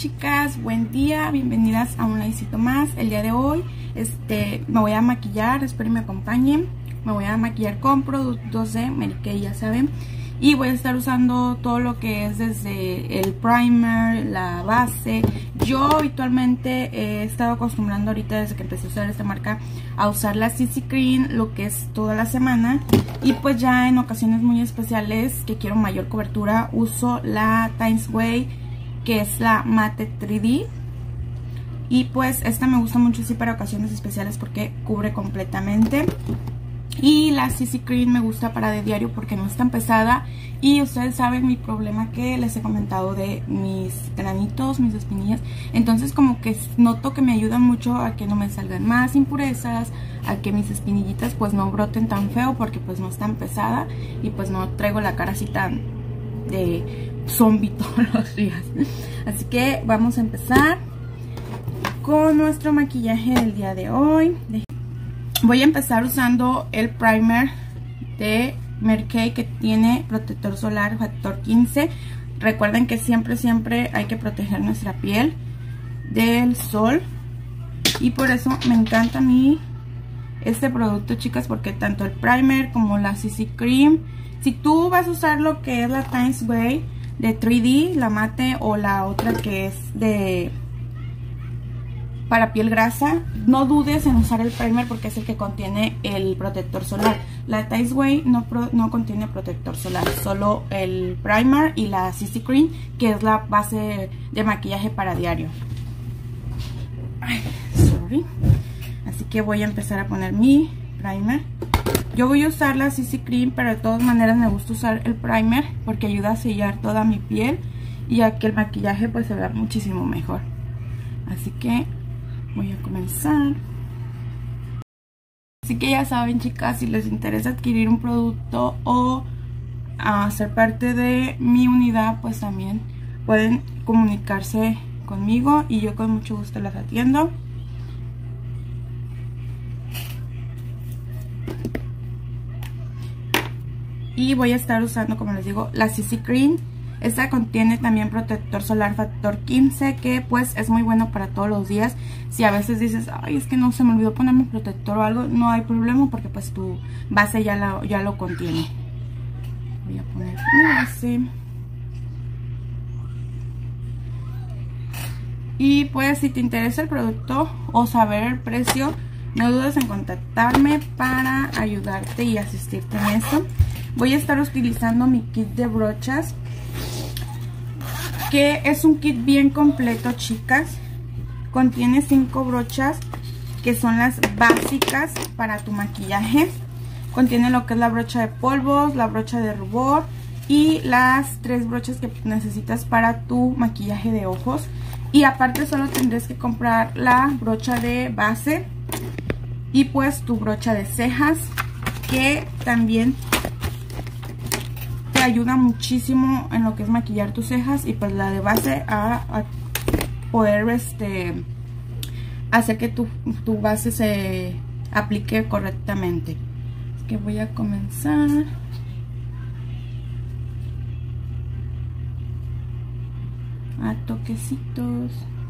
chicas, buen día, bienvenidas a un livecito más. El día de hoy me voy a maquillar, espero que me acompañen. Me voy a maquillar con productos de Mary Kay, ya saben. Y voy a estar usando todo lo que es desde el primer, la base. Yo habitualmente he estado acostumbrando ahorita desde que empecé a usar esta marca a usar la CC Cream lo que es toda la semana. Y pues ya en ocasiones muy especiales que quiero mayor cobertura uso la Times Way, que es la Mate 3D. Y pues esta me gusta mucho así para ocasiones especiales porque cubre completamente. Y la CC Cream me gusta para de diario porque no es tan pesada. Y ustedes saben mi problema que les he comentado de mis granitos, mis espinillas. Entonces como que noto que me ayudan mucho a que no me salgan más impurezas, a que mis espinillitas pues no broten tan feo porque pues no es tan pesada. Y pues no traigo la cara así tan de zombie todos los días. Así que vamos a empezar con nuestro maquillaje del día de hoy. Voy a empezar usando el primer de Mary Kay que tiene protector solar factor 15. Recuerden que siempre hay que proteger nuestra piel del sol. Y por eso me encanta a mí este producto, chicas, porque tanto el primer como la CC Cream, si tú vas a usar lo que es la Times Way de 3D, la mate, o la otra que es de para piel grasa, no dudes en usar el primer porque es el que contiene el protector solar. La Times Way no contiene protector solar, solo el primer y la CC Cream, que es la base de maquillaje para diario. Así que voy a empezar a poner mi primer. Yo voy a usar la CC Cream, pero de todas maneras me gusta usar el primer porque ayuda a sellar toda mi piel y a que el maquillaje pues se vea muchísimo mejor. Así que voy a comenzar. Así que ya saben, chicas, si les interesa adquirir un producto o ser parte de mi unidad, pues también pueden comunicarse conmigo y yo con mucho gusto las atiendo. Y voy a estar usando, como les digo, la CC Cream. Esta contiene también protector solar factor 15, que pues es muy bueno para todos los días. Si a veces dices, ay, es que no se me olvidó ponerme protector o algo, no hay problema porque pues tu base ya lo contiene. Voy a poner mi base. Y pues si te interesa el producto o saber el precio, no dudes en contactarme para ayudarte y asistirte en esto. Voy a estar utilizando mi kit de brochas, que es un kit bien completo, chicas. Contiene 5 brochas que son las básicas para tu maquillaje. Contiene lo que es la brocha de polvos, la brocha de rubor y las 3 brochas que necesitas para tu maquillaje de ojos. Y aparte solo tendrás que comprar la brocha de base y pues tu brocha de cejas, que también ayuda muchísimo en lo que es maquillar tus cejas, y pues la de base a poder hacer que tu base se aplique correctamente. Así que voy a comenzar a toquecitos.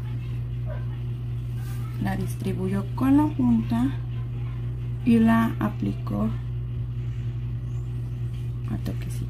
La distribuyo con la punta y la aplico a toquecitos.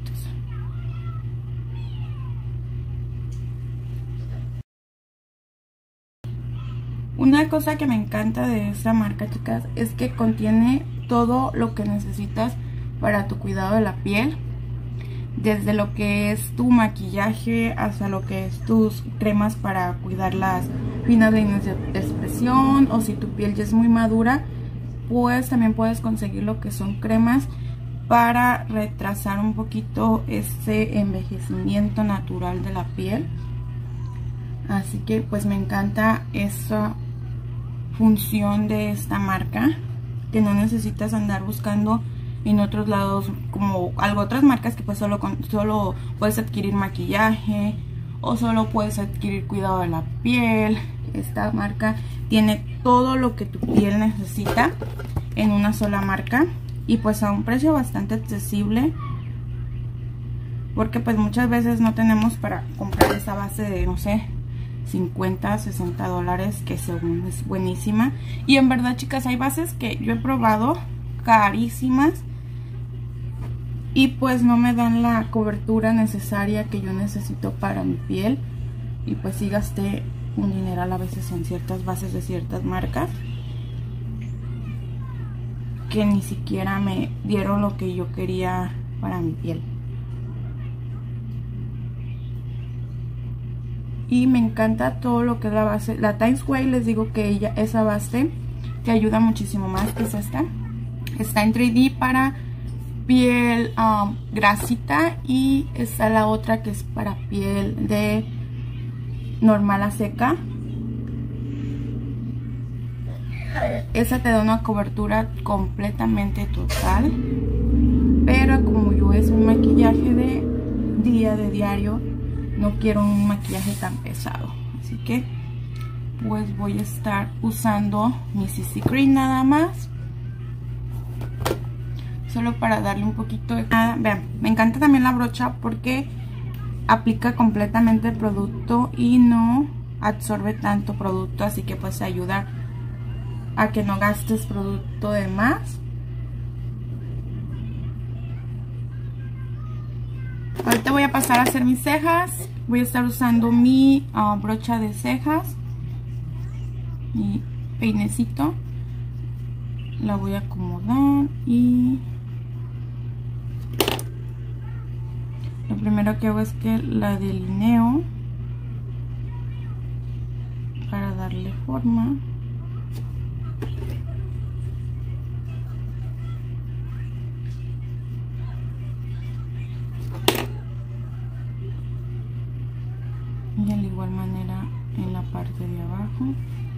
Una cosa que me encanta de esta marca, chicas, es que contiene todo lo que necesitas para tu cuidado de la piel. Desde lo que es tu maquillaje hasta lo que es tus cremas para cuidar las finas líneas de expresión, o si tu piel ya es muy madura, pues también puedes conseguir lo que son cremas para retrasar un poquito ese envejecimiento natural de la piel. Así que pues me encanta esa función de esta marca, que no necesitas andar buscando en otros lados como otras marcas que pues solo puedes adquirir maquillaje o solo puedes adquirir cuidado de la piel. Esta marca tiene todo lo que tu piel necesita en una sola marca, y pues a un precio bastante accesible, porque pues muchas veces no tenemos para comprar esa base de, no sé, 50, 60 dólares, que según es buenísima. Y en verdad, chicas, hay bases que yo he probado carísimas y pues no me dan la cobertura necesaria que yo necesito para mi piel. Y pues sí gasté un dineral a veces en ciertas bases de ciertas marcas que ni siquiera me dieron lo que yo quería para mi piel. Y me encanta todo lo que es la base. La Times Way, les digo que esa base te ayuda muchísimo más, que es esta. Está en 3D para piel grasita, y está la otra que es para piel de normal a seca. Esa te da una cobertura completamente total, pero como yo es un maquillaje de diario, no quiero un maquillaje tan pesado, así que pues voy a estar usando mi CC Cream nada más, solo para darle un poquito de... vean, me encanta también la brocha porque aplica completamente el producto y no absorbe tanto producto, así que pues ayuda a que no gastes producto de más. Ahorita voy a pasar a hacer mis cejas. Voy a estar usando mi brocha de cejas, mi peinecito. La voy a acomodar y lo primero que hago es que la delineo para darle forma. Y de igual manera en la parte de abajo.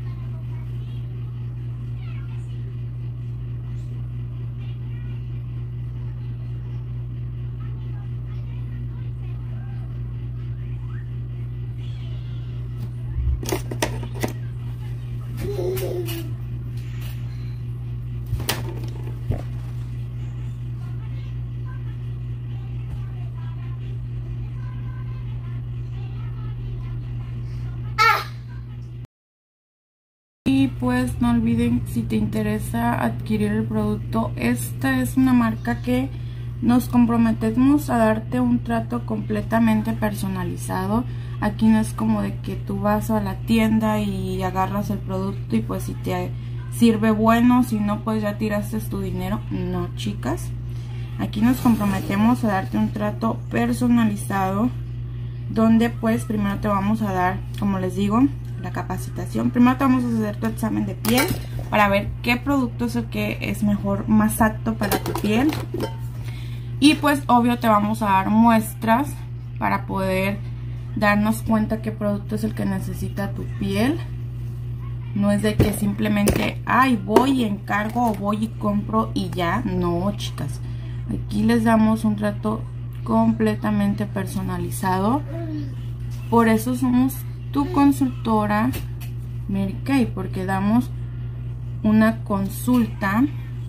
Y pues no olviden, si te interesa adquirir el producto, esta es una marca que nos comprometemos a darte un trato completamente personalizado. Aquí no es como de que tú vas a la tienda y agarras el producto y pues si te sirve bueno, si no pues ya tiraste tu dinero. No, chicas, aquí nos comprometemos a darte un trato personalizado, donde pues primero te vamos a dar, como les digo, la capacitación. Primero te vamos a hacer tu examen de piel para ver qué producto es el que es mejor, más apto para tu piel. Y pues obvio te vamos a dar muestras para poder darnos cuenta qué producto es el que necesita tu piel. No es de que simplemente, ay, voy y encargo o voy y compro y ya. No, chicas, aquí les damos un trato completamente personalizado. Por eso somos tu consultora Mary Kay, porque damos una consulta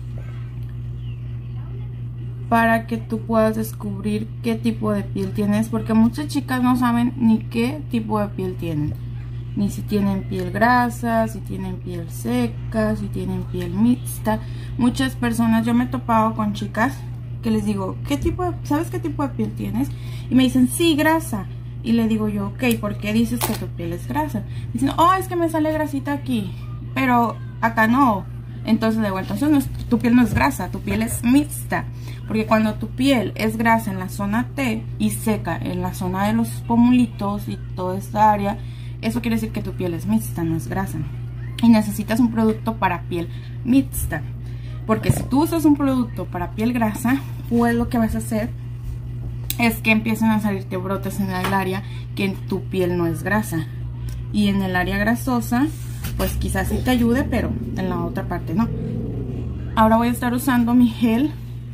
para que tú puedas descubrir qué tipo de piel tienes, porque muchas chicas no saben ni qué tipo de piel tienen, ni si tienen piel grasa, si tienen piel seca, si tienen piel mixta. Muchas personas, yo me he topado con chicas que les digo, ¿sabes qué tipo de piel tienes? Y me dicen, sí, grasa. Y le digo yo, ok, ¿por qué dices que tu piel es grasa? Dicen, oh, es que me sale grasita aquí, pero acá no. Entonces digo, entonces tu piel no es grasa, tu piel es mixta. Porque cuando tu piel es grasa en la zona T y seca en la zona de los pómulitos y toda esta área, eso quiere decir que tu piel es mixta, no es grasa. Y necesitas un producto para piel mixta. Porque si tú usas un producto para piel grasa, pues lo que vas a hacer es que empiecen a salirte brotes en el área que en tu piel no es grasa. Y en el área grasosa, pues quizás sí te ayude, pero en la otra parte no. Ahora voy a estar usando mi gel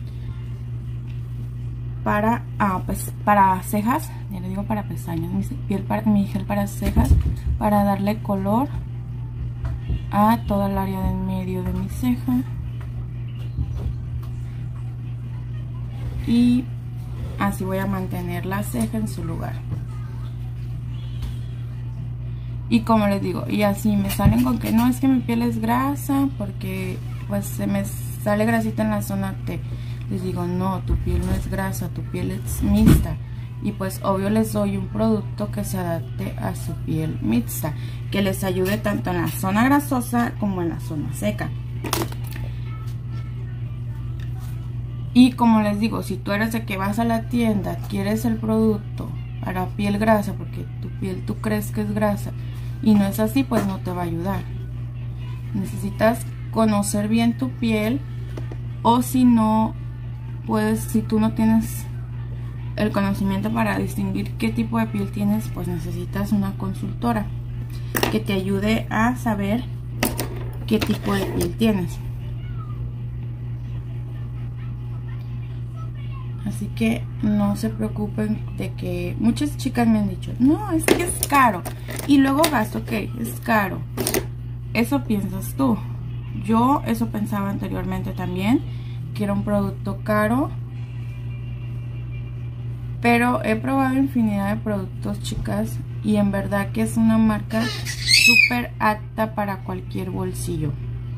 para cejas. Ya le digo para pestañas. Mi gel para cejas, para darle color a toda el área del medio de mi ceja. Y así voy a mantener la ceja en su lugar. Y como les digo, y así me salen con que no, es que mi piel es grasa porque pues se me sale grasita en la zona T. Les digo, no, tu piel no es grasa, tu piel es mixta. Y pues obvio les doy un producto que se adapte a su piel mixta, que les ayude tanto en la zona grasosa como en la zona seca. Y como les digo, si tú eres de que vas a la tienda, adquieres el producto para piel grasa porque tu piel tú crees que es grasa y no es así, pues no te va a ayudar. Necesitas conocer bien tu piel, o si no, pues si tú no tienes el conocimiento para distinguir qué tipo de piel tienes, pues necesitas una consultora que te ayude a saber qué tipo de piel tienes. Así que no se preocupen de que muchas chicas me han dicho, no, es que es caro. Y luego gasto, ok, es caro. Eso piensas tú. Yo eso pensaba anteriormente también, que era un producto caro. Pero he probado infinidad de productos, chicas, y en verdad que es una marca súper apta para cualquier bolsillo.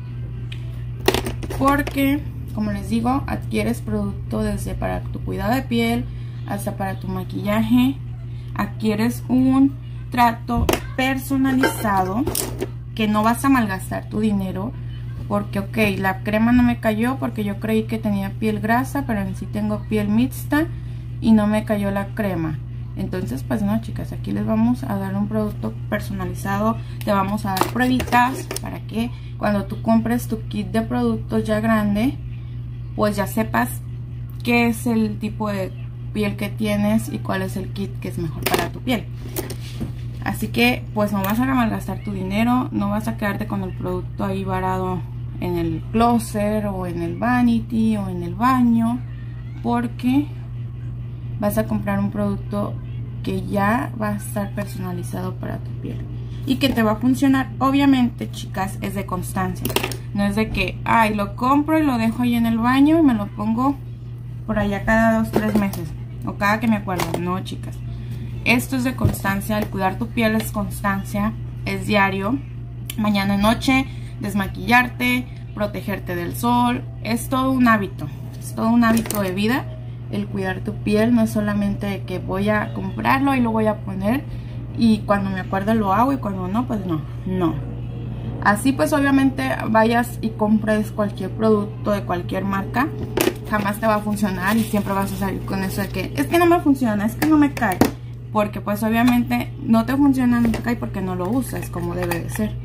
Porque, como les digo, adquieres producto desde para tu cuidado de piel hasta para tu maquillaje. Adquieres un trato personalizado que no vas a malgastar tu dinero. Porque, ok, la crema no me cayó porque yo creí que tenía piel grasa, pero en sí tengo piel mixta y no me cayó la crema. Entonces, pues no, chicas, aquí les vamos a dar un producto personalizado. Te vamos a dar pruebitas para que cuando tú compres tu kit de productos ya grande, pues ya sepas qué es el tipo de piel que tienes y cuál es el kit que es mejor para tu piel. Así que pues no vas a malgastar tu dinero, no vas a quedarte con el producto ahí varado en el closet o en el vanity o en el baño, porque vas a comprar un producto que ya va a estar personalizado para tu piel y que te va a funcionar. Obviamente, chicas, es de constancia. No es de que, ay, lo compro y lo dejo ahí en el baño y me lo pongo por allá cada 2-3 meses o cada que me acuerdo. No, chicas, esto es de constancia. El cuidar tu piel es constancia, es diario, mañana y noche, desmaquillarte, protegerte del sol. Es todo un hábito, es todo un hábito de vida. El cuidar tu piel no es solamente que voy a comprarlo y lo voy a poner y cuando me acuerdo lo hago y cuando no, pues no. Así pues obviamente vayas y compres cualquier producto de cualquier marca, jamás te va a funcionar y siempre vas a salir con eso de que es que no me funciona, es que no me cae. Porque pues obviamente no te funciona, no te cae porque no lo usas como debe de ser.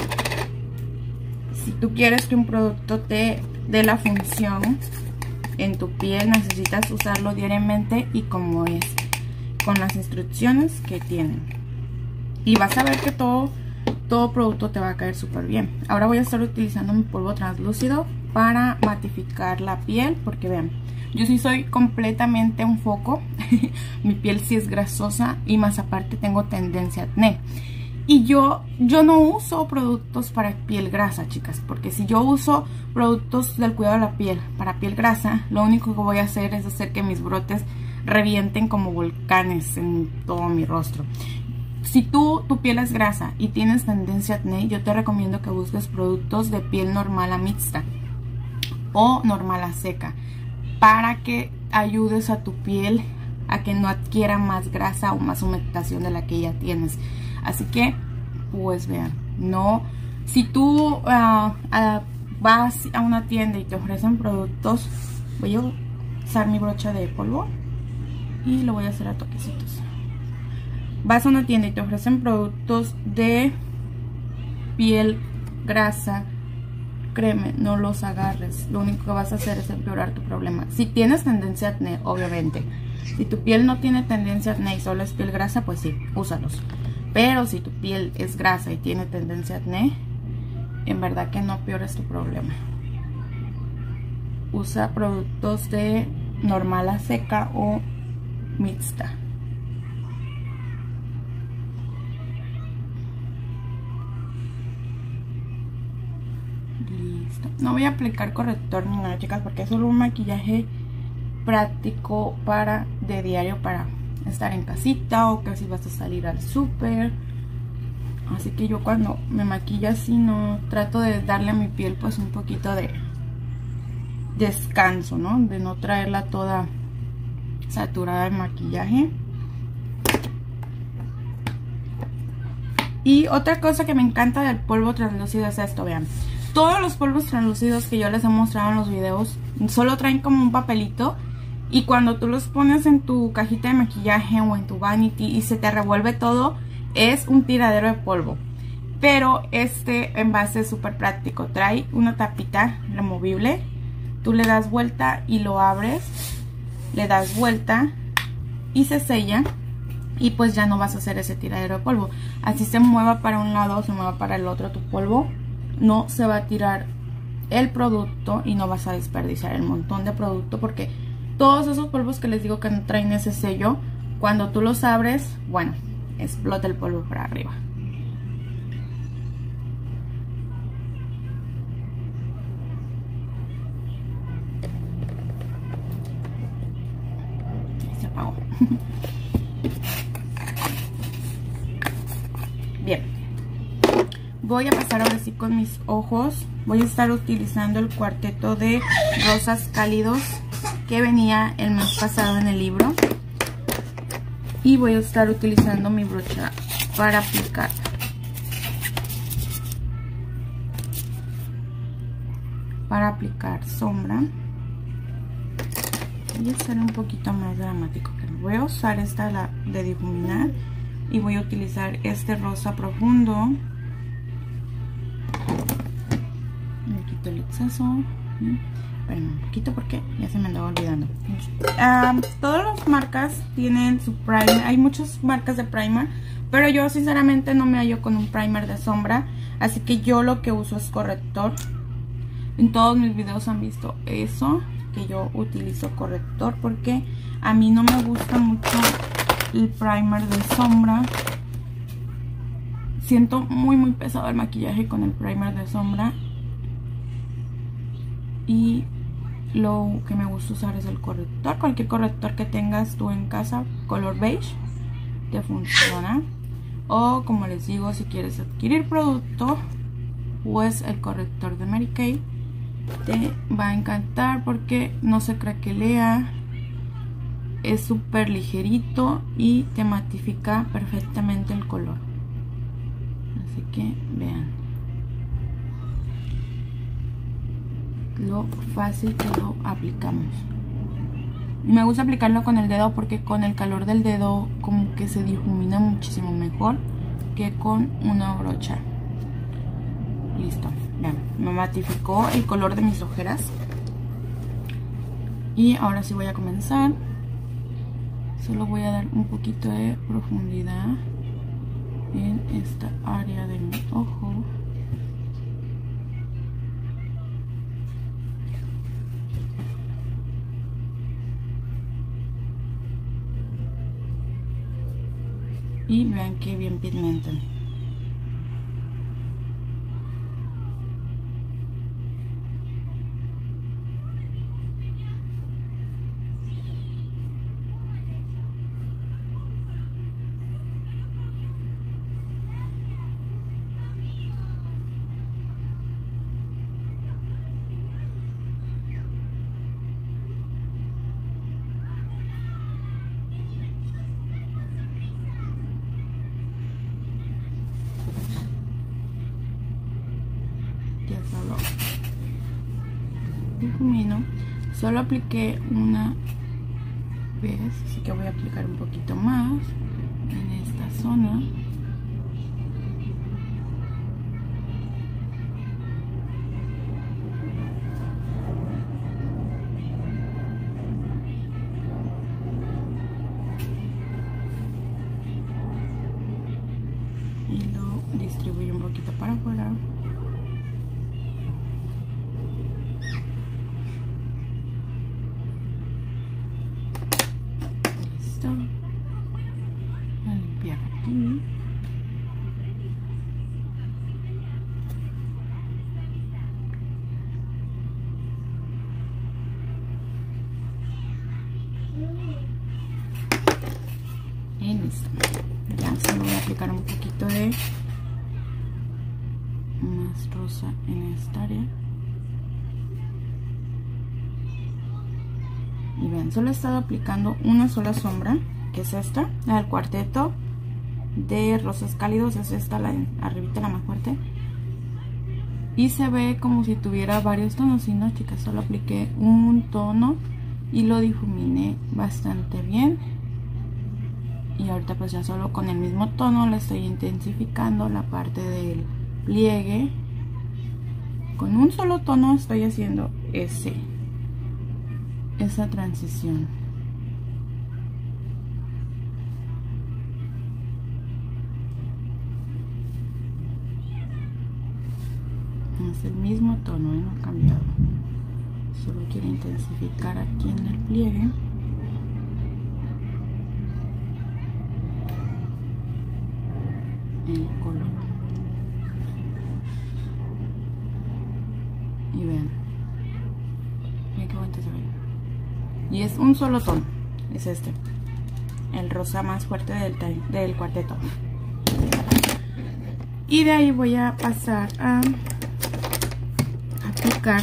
Si tú quieres que un producto te dé la función en tu piel, necesitas usarlo diariamente y como es, con las instrucciones que tienen. Y vas a ver que todo producto te va a caer súper bien. Ahora voy a estar utilizando mi polvo translúcido para matificar la piel, porque vean, yo sí soy completamente un foco. Mi piel sí es grasosa y más aparte tengo tendencia a acné. Y yo no uso productos para piel grasa, chicas, porque si yo uso productos del cuidado de la piel para piel grasa, lo único que voy a hacer es hacer que mis brotes revienten como volcanes en todo mi rostro. Si tu piel es grasa y tienes tendencia a acné, yo te recomiendo que busques productos de piel normal a mixta o normal a seca, para que ayudes a tu piel a que no adquiera más grasa o más humectación de la que ya tienes. Así que, pues vean, no, si tú vas a una tienda y te ofrecen productos, voy a usar mi brocha de polvo y lo voy a hacer a toquecitos. Vas a una tienda y te ofrecen productos de piel grasa, créeme, no los agarres. Lo único que vas a hacer es empeorar tu problema. Si tienes tendencia a acné, obviamente. Si tu piel no tiene tendencia a acné y solo es piel grasa, pues sí, úsalos. Pero si tu piel es grasa y tiene tendencia a acné, en verdad que no peores tu problema. Usa productos de normal a seca o mixta. Listo. No voy a aplicar corrector ni nada, chicas, porque es solo un maquillaje práctico de diario para estar en casita o que si vas a salir al súper Así que yo cuando me maquillo así no trato de darle a mi piel pues un poquito de descanso, ¿no? De no traerla toda saturada de maquillaje. Y otra cosa que me encanta del polvo translúcido es esto, vean. Todos los polvos translúcidos que yo les he mostrado en los videos solo traen como un papelito. Y cuando tú los pones en tu cajita de maquillaje o en tu vanity y se te revuelve todo, es un tiradero de polvo. Pero este envase es súper práctico. Trae una tapita removible. Tú le das vuelta y lo abres. Le das vuelta y se sella. Y pues ya no vas a hacer ese tiradero de polvo. Así se mueva para un lado o se mueva para el otro tu polvo, no se va a tirar el producto y no vas a desperdiciar el montón de producto, porque todos esos polvos que les digo que no traen ese sello, cuando tú los abres, bueno, explota el polvo para arriba. Se apagó. Bien, voy a pasar ahora sí con mis ojos. Voy a estar utilizando el cuarteto de rosas cálidos que venía el mes pasado en el libro. Y voy a estar utilizando mi brocha para aplicar. Para aplicar sombra. Voy a ser un poquito más dramático. Voy a usar esta de difuminar. Y voy a utilizar este rosa profundo. Me quito el exceso. Espérenme un poquito porque ya se me andaba olvidando. Todas las marcas tienen su primer. Hay muchas marcas de primer, pero yo sinceramente no me hallo con un primer de sombra. Así que yo lo que uso es corrector. En todos mis videos han visto eso, que yo utilizo corrector, porque a mí no me gusta mucho el primer de sombra. Siento muy pesado el maquillaje con el primer de sombra. Y lo que me gusta usar es el corrector. Cualquier corrector que tengas tú en casa, color beige, te funciona. O como les digo, si quieres adquirir producto, pues el corrector de Mary Kay te va a encantar porque no se craquelea. Es súper ligerito y te matifica perfectamente el color. Así que vean lo fácil que lo aplicamos. Me gusta aplicarlo con el dedo porque con el calor del dedo como que se difumina muchísimo mejor que con una brocha. Listo, vean, me matificó el color de mis ojeras. Y ahora sí voy a comenzar. Solo voy a dar un poquito de profundidad en esta área de mi ojo. Y vean que bien pigmentan. Solo difumino. Solo apliqué una vez, así que voy a aplicar un poquito más en esta zona. Y lo distribuyo un poquito para afuera. A limpiar aquí. Y listo. Ya solo voy a aplicar un poquito de más rosa en esta área. Y ven, solo he estado aplicando una sola sombra, que es esta, la del cuarteto de rosas cálidos, es esta, la arribita, la más fuerte. Y se ve como si tuviera varios tonos, y no, chicas, solo apliqué un tono y lo difuminé bastante bien. Y ahorita pues ya solo con el mismo tono le estoy intensificando la parte del pliegue. Con un solo tono estoy haciendo esa transición. Es el mismo tono, no ha cambiado. Solo quiero intensificar aquí en el pliegue. El color. Y vean. Miren qué bonito se ve. Y es un solo tono. Es este. El rosa más fuerte del cuarteto. Y de ahí voy a pasar a aplicar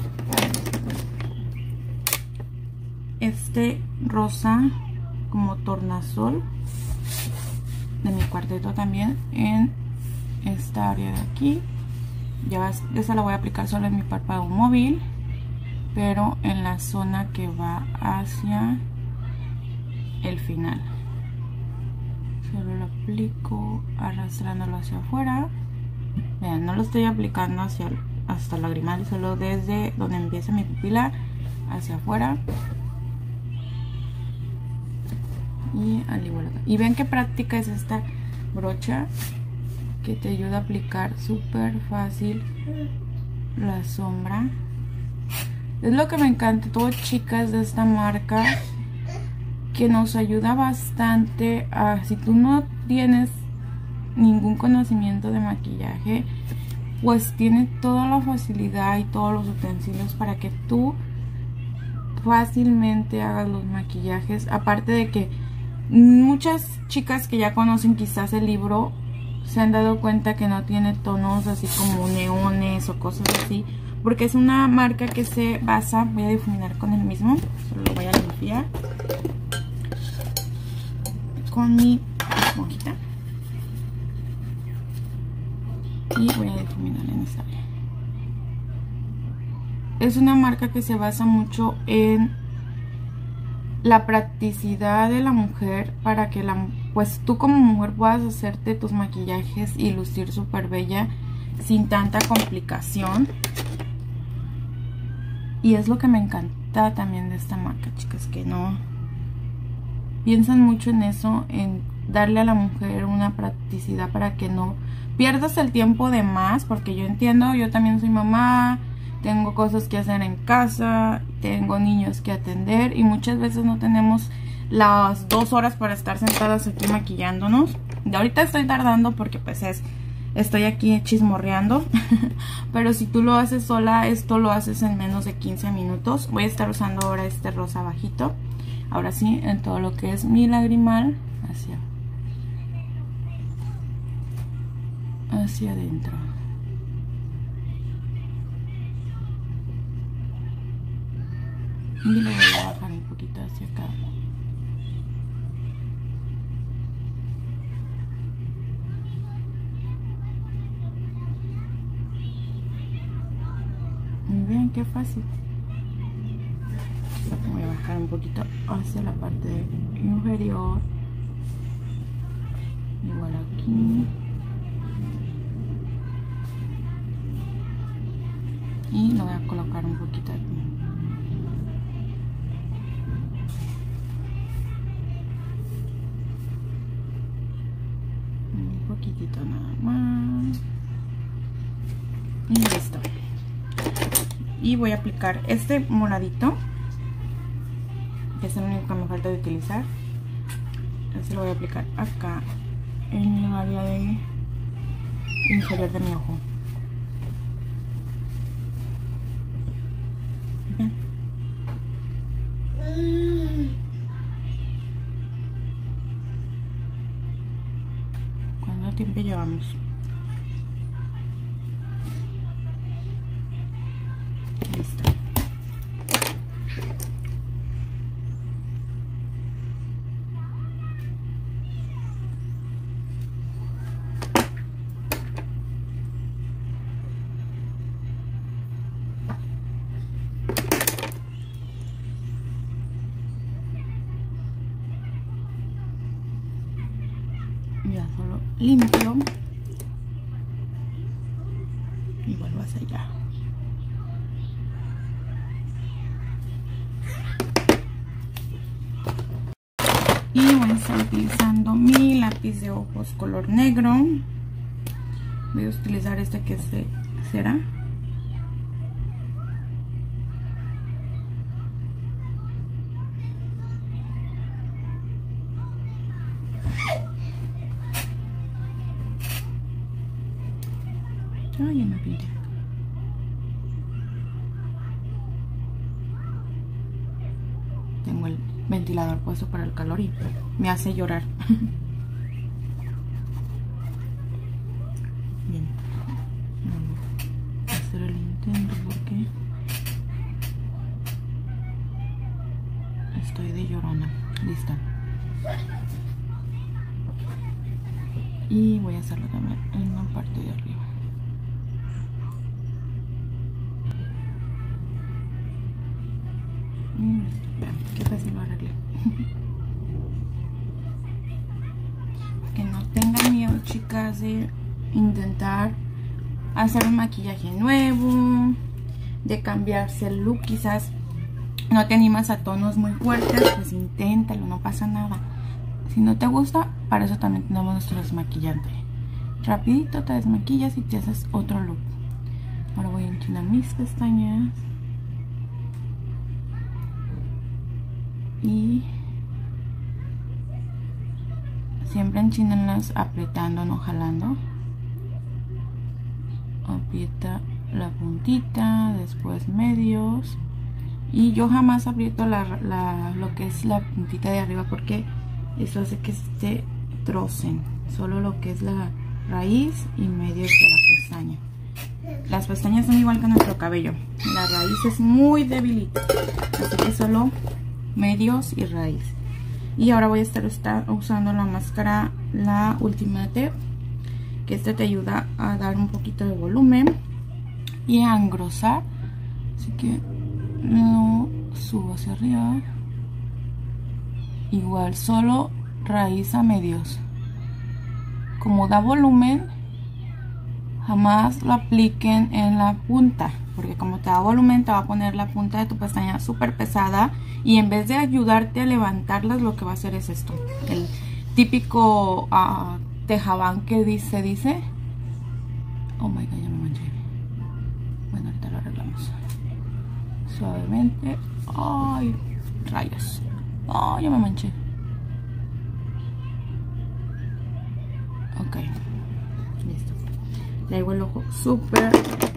este rosa como tornasol de mi cuarteto también en esta área de aquí. Ya esa la voy a aplicar solo en mi párpado móvil, pero en la zona que va hacia el final. Solo lo aplico arrastrándolo hacia afuera. Vean, no lo estoy aplicando hasta el lagrimal, solo desde donde empieza mi pupila hacia afuera. Y al igual acá. Y ven qué práctica es esta brocha, que te ayuda a aplicar súper fácil la sombra. Es lo que me encanta, todo, chicas, de esta marca, que nos ayuda bastante a, si tú no tienes ningún conocimiento de maquillaje, pues tiene toda la facilidad y todos los utensilios para que tú fácilmente hagas los maquillajes. Aparte de que muchas chicas que ya conocen quizás el libro se han dado cuenta que no tiene tonos así como neones o cosas así, porque es una marca que se basa, voy a difuminar con el mismo, solo lo voy a limpiar con mi esponjita y voy a difuminar en esta área. Es una marca que se basa mucho en la practicidad de la mujer, para que pues tú como mujer puedas hacerte tus maquillajes y lucir súper bella sin tanta complicación. Y es lo que me encanta también de esta marca, chicas, que no piensan mucho en eso, en darle a la mujer una practicidad para que no pierdas el tiempo de más, porque yo entiendo, yo también soy mamá, tengo cosas que hacer en casa, tengo niños que atender y muchas veces no tenemos las 2 horas para estar sentadas aquí maquillándonos. De ahorita estoy tardando porque pues estoy aquí chismorreando, pero si tú lo haces sola, esto lo haces en menos de 15 minutos. Voy a estar usando ahora este rosa bajito, ahora sí, en todo lo que es mi lagrimal hacia adentro. Y lo voy a bajar un poquito hacia acá. Y vean qué fácil. Voy a bajar un poquito hacia la parte inferior. Igual aquí. Y lo voy a colocar un poquito aquí. Un poquitito nada más. Y listo. Y voy a aplicar este moradito, que es el único que me falta de utilizar. Este lo voy a aplicar acá en el área de inferior de mi ojo. Bien. ¿Cuánto tiempo llevamos? Listo. Ya solo limpio y vuelvo a sellar. Y voy a estar utilizando mi lápiz de ojos color negro. Voy a utilizar este que es de cera. Ay, ya me pinté. Tengo el ventilador puesto para el calor y me hace llorar. Bien, vamos a hacer el intento porque estoy de llorona. Lista. Y voy a hacerlo también en una parte de arriba. Qué fácil lo arreglé. Que no tengan miedo, chicas, de intentar hacer un maquillaje nuevo, de cambiarse el look. Quizás no te animas a tonos muy fuertes, pues inténtalo, no pasa nada. Si no te gusta, para eso también tenemos nuestro desmaquillante. Rapidito te desmaquillas y te haces otro look. Ahora voy a enchinar mis pestañas. Y siempre enchínenlas apretando, no jalando. Aprieta la puntita, después medios. Y yo jamás aprieto lo que es la puntita de arriba porque eso hace que se trocen. Solo lo que es la raíz y medios de la pestaña. Las pestañas son igual que nuestro cabello. La raíz es muy debilita, así que solo medios y raíz. Y ahora voy a estar usando la máscara, la Ultimate, que este te ayuda a dar un poquito de volumen y a engrosar. Así que lo subo hacia arriba. Igual, solo raíz a medios. Como da volumen, jamás lo apliquen en la punta, porque como te da volumen te va a poner la punta de tu pestaña súper pesada y en vez de ayudarte a levantarlas, lo que va a hacer es esto, el típico tejabán que dice. Oh my god, ya me manché. Bueno, ahorita lo arreglamos suavemente. Ay, rayos. Oh, ya me manché. Ok, listo. Le hago el ojo súper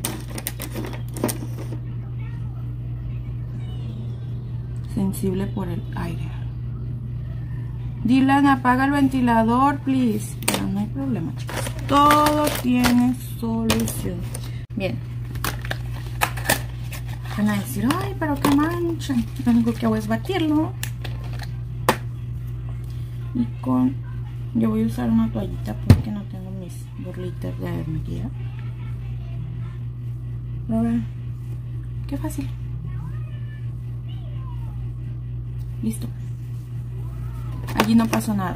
sensible por el aire. Dylan, apaga el ventilador, please. Pero no hay problema, chicos. Todo tiene solución. Bien. Van a decir, ay, pero qué mancha. Lo único que hago es batirlo. Y yo voy a usar una toallita porque no tengo mis burlitas de maquillaje. A ver, qué fácil. Listo. Allí no pasó nada.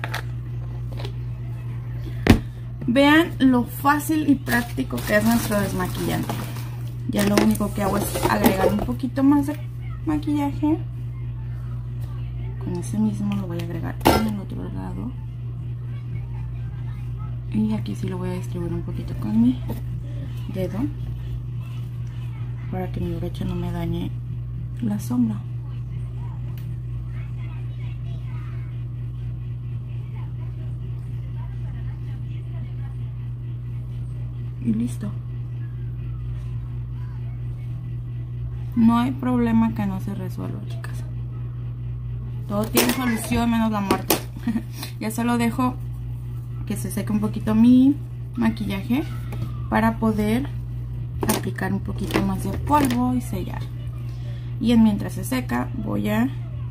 Vean lo fácil y práctico que es nuestro desmaquillante. Ya lo único que hago es agregar un poquito más de maquillaje. Con ese mismo lo voy a agregar en el otro lado. Y aquí sí lo voy a distribuir un poquito con mi dedo, para que mi brocha no me dañe la sombra. Y listo. No hay problema que no se resuelva, chicas. Todo tiene solución menos la muerte. Ya solo dejo que se seque un poquito mi maquillaje para poder aplicar un poquito más de polvo y sellar. Y mientras se seca voy a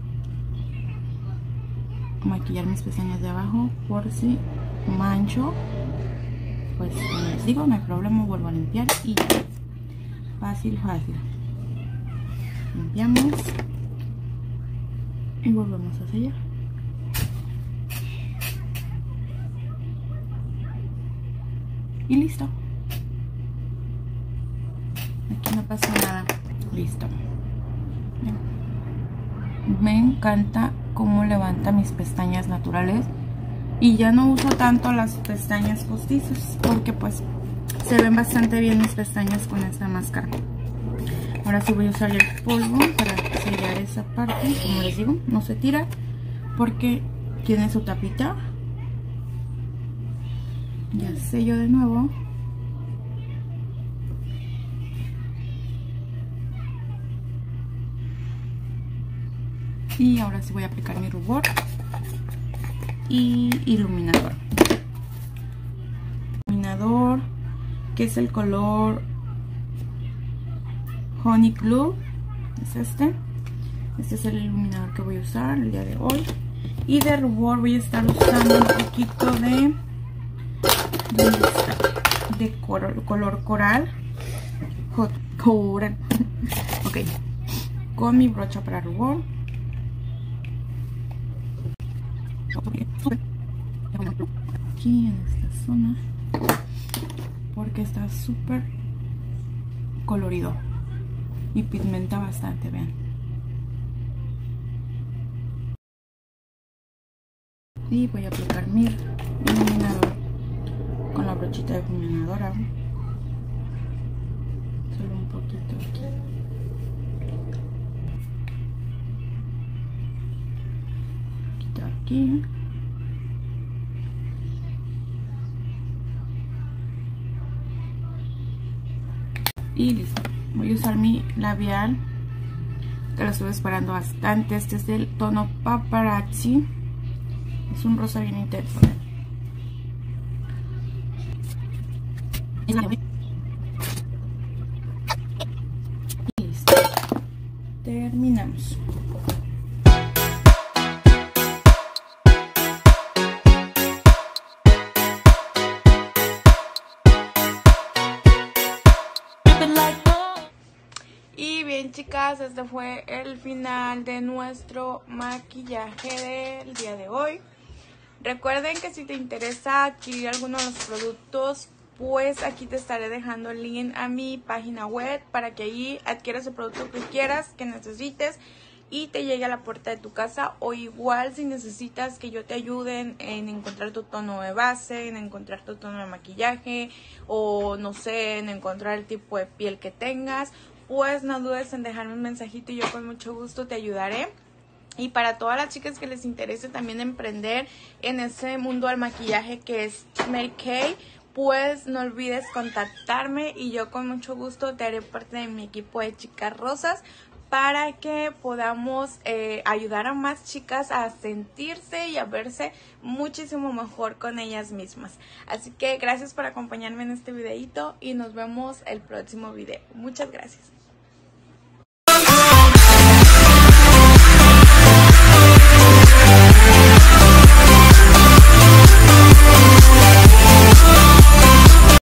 maquillar mis pestañas de abajo por si mancho. Pues como les digo, no hay problema, vuelvo a limpiar y ya. Fácil, fácil. Limpiamos y volvemos a sellar. Y listo. Aquí no pasa nada. Listo. Me encanta cómo levanta mis pestañas naturales. Y ya no uso tanto las pestañas postizas porque pues se ven bastante bien mis pestañas con esta máscara. Ahora sí voy a usar el polvo para sellar esa parte. Como les digo, no se tira porque tiene su tapita. Ya sello de nuevo. Y ahora sí voy a aplicar mi rubor y iluminador. Iluminador que es el color Honey Glue. Es este. Este es el iluminador que voy a usar el día de hoy. Y de rubor voy a estar usando un poquito de color coral. Coral. Ok. Con mi brocha para rubor. Aquí en esta zona porque está súper colorido y pigmenta bastante, vean. Y voy a aplicar mi iluminador con la brochita iluminadora, solo un poquito aquí. Aquí y listo. Voy a usar mi labial que lo estuve esperando bastante. Este es del tono Paparazzi. Es un rosa bien intenso. Y listo. Terminamos. Y bien, chicas, este fue el final de nuestro maquillaje del día de hoy. Recuerden que si te interesa adquirir alguno de los productos, pues aquí te estaré dejando el link a mi página web para que ahí adquieras el producto que quieras, que necesites y te llegue a la puerta de tu casa. O igual si necesitas que yo te ayude en encontrar tu tono de base, en encontrar tu tono de maquillaje o no sé, en encontrar el tipo de piel que tengas, pues no dudes en dejarme un mensajito y yo con mucho gusto te ayudaré. Y para todas las chicas que les interese también emprender en ese mundo del maquillaje que es Mary Kay, pues no olvides contactarme y yo con mucho gusto te haré parte de mi equipo de chicas rosas para que podamos ayudar a más chicas a sentirse y a verse muchísimo mejor con ellas mismas. Así que gracias por acompañarme en este videito y nos vemos el próximo video. Muchas gracias.